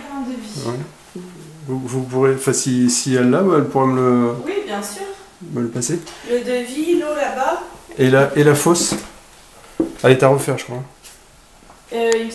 un devis. Ouais. Vous pourrez, enfin si elle l'a, elle pourra Oui, bien sûr. me le passer. Le devis, l'eau là-bas. Et la fosse, elle est à refaire, je crois.